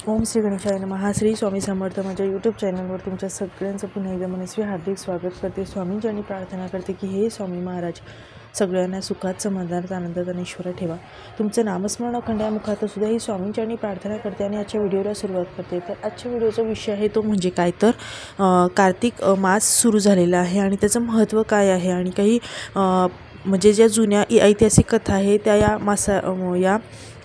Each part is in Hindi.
ओम श्री गणेशाय नमः। श्री स्वामी समर्थ माझ्या यूट्यूब चॅनलवर तुमच्या सगळ्यांचं पुन्हा एकदा मनस्वी हार्दिक स्वागत करते। स्वामींची प्रार्थना करते की हे स्वामी महाराज सगळ्यांना सुखात समाधानात आनंदात आणि ईश्वर ठेवा। तुमचं नामस्मरण अखंड मुखात सुद्धा ही स्वामींची प्रार्थना करते आणि आजच्या व्हिडिओला सुरुवात करते। तर आजच्या व्हिडिओचा विषय आहे तो म्हणजे काय तर कार्तिक मास सुरू झालेला आहे आणि त्याचं महत्त्व काय आहे आणि काही म्हणजे ज्या जुन्या ऐतिहासिक कथा आहे त्या या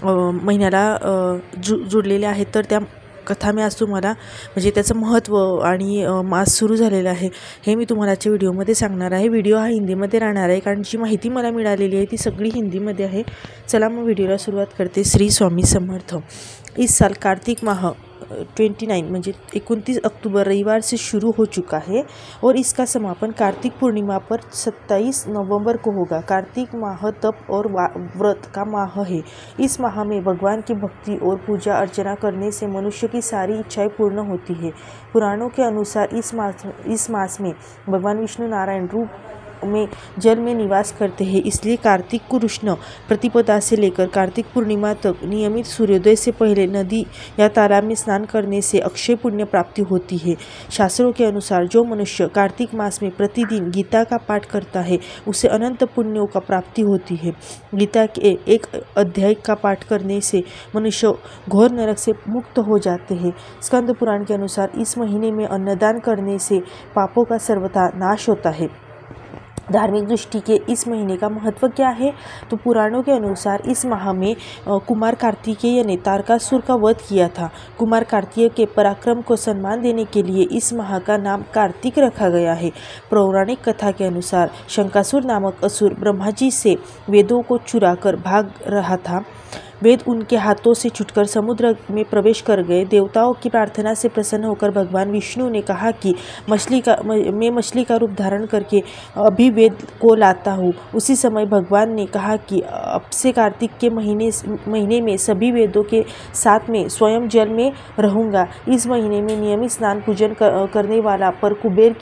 महिन्याला जुडलेल्या आहेत। तर त्या कथा मी आज तुम्हाला म्हणजे त्याचं महत्त्व आणि मास सुरू झालेला आहे हे मी तुम्हाला आजच्या व्हिडिओमध्ये सांगणार आहे। व्हिडिओ हा हिंदीमध्ये राहणार आहे कारण जी माहिती मला मिळालेली आहे ती सगळी हिंदीमध्ये आहे। चला मग व्हिडिओला सुरुवात करते। श्री स्वामी समर्थ। इस साल कार्तिक माह 29 म्हणजे 29 अक्टूबर रविवार से शुरू हो चुका है और इसका समापन कार्तिक पूर्णिमा पर 27 नवंबर को होगा। कार्तिक माह तप और व्रत का माह है। इस माह में भगवान की भक्ति और पूजा अर्चना करने से मनुष्य की सारी इच्छाएं पूर्ण होती है। पुराणों के अनुसार इस मास में भगवान विष्णु नारायण रूप में जल में निवास करते हैं, इसलिए कार्तिक कृष्ण प्रतिपदा से लेकर कार्तिक पूर्णिमा तक नियमित सूर्योदय से पहले नदी या तालाब में स्नान करने से अक्षय पुण्य प्राप्ति होती है। शास्त्रों के अनुसार जो मनुष्य कार्तिक मास में प्रतिदिन गीता का पाठ करता है उसे अनंत पुण्यों का प्राप्ति होती है। गीता के एक अध्याय का पाठ करने से मनुष्य घोर नरक से मुक्त हो जाते हैं। स्कंद पुराण के अनुसार इस महीने में अन्नदान करने से पापों का सर्वथा नाश होता है। धार्मिक दृष्टि के इस महीने का महत्व क्या है तो पुराणों के अनुसार इस माह में कुमार कार्तिकेय ने तारकासुर का वध किया था। कुमार कार्तिकेय के पराक्रम को सम्मान देने के लिए इस माह का नाम कार्तिक रखा गया है। पौराणिक कथा के अनुसार शंकासुर नामक असुर ब्रह्मा जी से वेदों को चुराकर भाग रहा था। वेद उनके हाथों से छूटकर समुद्र में प्रवेश कर गए। देवताओं की प्रार्थना से प्रसन्न होकर भगवान विष्णु ने कहा कि मैं मछली का रूप धारण करके अभी वेद को लाता हूँ। उसी समय भगवान ने कहा कि अब से कार्तिक के महीने में सभी वेदों के साथ में स्वयं जल में रहूँगा। इस महीने में नियमित स्नान पूजन करने वाला पर कुबेर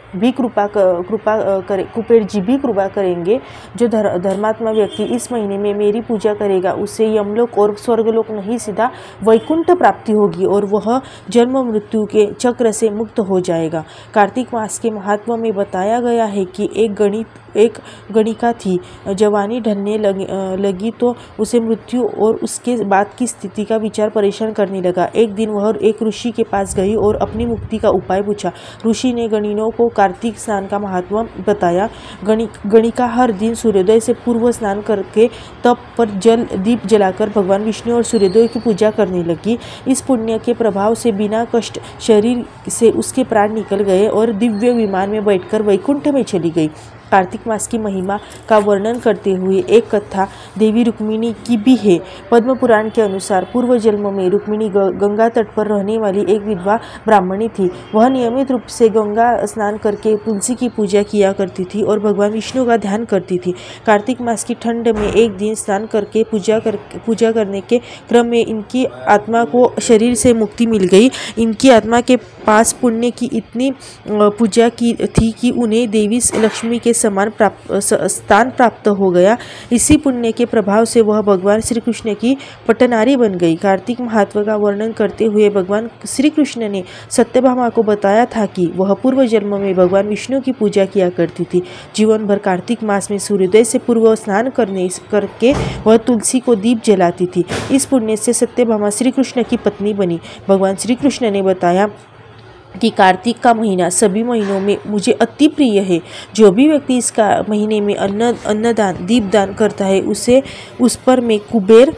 जी भी कृपा करेंगे। जो धर्मात्मा व्यक्ति इस महीने में मेरी पूजा करेगा उसे यमलोक और स्वर्गलोक नहीं सीधा वैकुंठ प्राप्ति होगी और वह जन्म मृत्यु के चक्र से मुक्त हो जाएगा। कार्तिक मास के महात्मा में बताया गया है कि एक गणिका थी। जवानी ढलने लगी तो उसे मृत्यु और उसके बाद की स्थिति का विचार परेशान करने लगा। एक दिन वह एक ऋषि के पास गई और अपनी मुक्ति का उपाय पूछा। ऋषि ने गणियों को कार्तिक स्नान का महत्व बताया। गणिका हर दिन सूर्योदय से पूर्व स्नान करके तप पर दीप जलाकर भगवान विष्णु और सूर्योदय की पूजा करने लगी। इस पुण्य के प्रभाव से बिना कष्ट शरीर से उसके प्राण निकल गए और दिव्य विमान में बैठकर वैकुंठ में चली गई। कार्तिक मास की महिमा का वर्णन करते हुए एक कथा देवी रुक्मिणी की भी है। पद्म पुराण के अनुसार पूर्व जन्म में रुक्मिणी गंगा तट पर रहने वाली एक विधवा ब्राह्मणी थी। वह नियमित रूप से गंगा स्नान करके तुलसी की पूजा किया करती थी और भगवान विष्णु का ध्यान करती थी। कार्तिक मास की ठंड में एक दिन स्नान करके पूजा करने के क्रम में इनकी आत्मा को शरीर से मुक्ति मिल गई। इनकी आत्मा के पास पुण्य की इतनी पूजा की थी कि उन्हें देवी लक्ष्मी के समान स्थान प्राप्त हो गया। इसी पुण्य के प्रभाव से वह भगवान श्री कृष्ण की पटनारी बन गई। कार्तिक महत्व का वर्णन करते हुए भगवान श्री कृष्ण ने सत्यभामा को बताया था कि वह पूर्व जन्म में भगवान विष्णु की पूजा किया करती थी। जीवन भर कार्तिक मास में सूर्योदय से पूर्व स्नान करके वह तुलसी को दीप जलाती थी। इस पुण्य से सत्यभामा श्री कृष्ण की पत्नी बनी। भगवान श्री कृष्ण ने बताया कि कार्तिक का महीना सभी महीनों में मुझे अति प्रिय है। जो भी व्यक्ति इसका महीने में अन्नदान दीपदान करता है उस पर कुबेर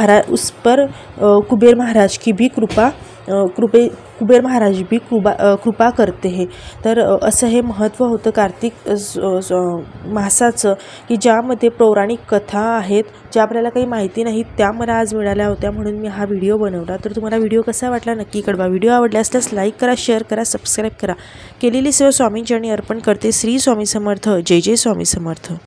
महाराज की भी कुबेर महाराज भी कृपा करते हैं। तर असं हे महत्त्व होतं कार्तिक मासाचं की ज्यामध्ये पौराणिक कथा आहेत ज्या आपल्याला काही माहिती नाही त्या मला आज मिळाल्या होत्या म्हणून मी हा व्हिडिओ बनवला। तर तुम्हाला व्हिडिओ कसा वाटला नक्की कळवा। व्हिडिओ आवडला असल्यास लाईक करा, शेअर करा, सबस्क्राईब करा। केलेली सेवा स्वामींचरणी अर्पण करते। श्री स्वामी समर्थ। जय जय स्वामी समर्थ।